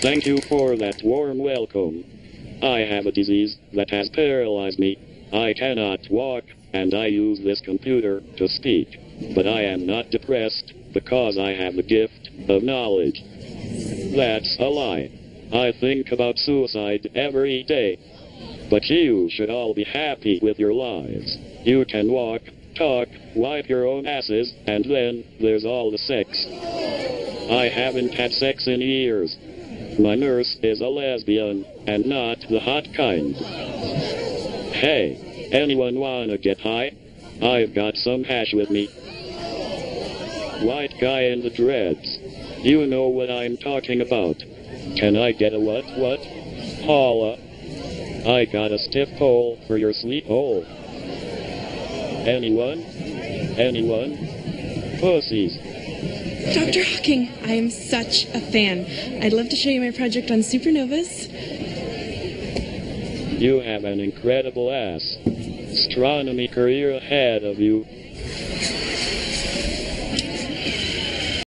Thank you for that warm welcome. I have a disease that has paralyzed me. I cannot walk, and I use this computer to speak. But I am not depressed, because I have the gift of knowledge. That's a lie. I think about suicide every day. But you should all be happy with your lives. You can walk, talk, wipe your own asses, and then there's all the sex. I haven't had sex in years. My nurse is a lesbian, and not the hot kind. Hey, anyone wanna get high? I've got some hash with me. White guy in the dreads. You know what I'm talking about. Can I get a what? Holla. I got a stiff pole for your sleep hole. Anyone? Pussies. Dr. Hawking, I am such a fan. I'd love to show you my project on supernovas. You have an incredible ass. Astronomy career ahead of you.